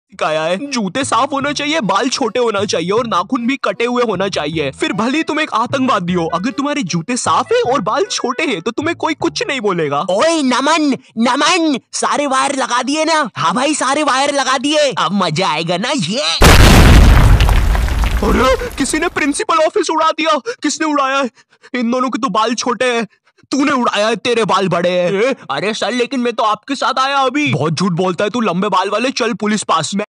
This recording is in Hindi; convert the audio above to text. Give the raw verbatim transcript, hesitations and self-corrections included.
सिखाया है। जूते साफ होना चाहिए, बाल छोटे होना चाहिए और नाखून भी कटे हुए होना चाहिए। फिर भले ही तुम एक आतंकवादी हो, अगर तुम्हारे जूते साफ है और बाल छोटे हैं तो तुम्हें कोई कुछ नहीं बोलेगा। ओए नमन नमन, सारे वायर लगा दिए ना? हाँ भाई, सारे वायर लगा दिए, अब मजा आएगा ना ये। अरे किसी ने प्रिंसिपल ऑफिस उड़ा दिया। किसने उड़ाया है? इन दोनों के तो बाल छोटे हैं। तूने उड़ाया है, तेरे बाल बड़े हैं। अरे सर, लेकिन मैं तो आपके साथ आया अभी। बहुत झूठ बोलता है तू, लंबे बाल वाले। चल पुलिस पास में।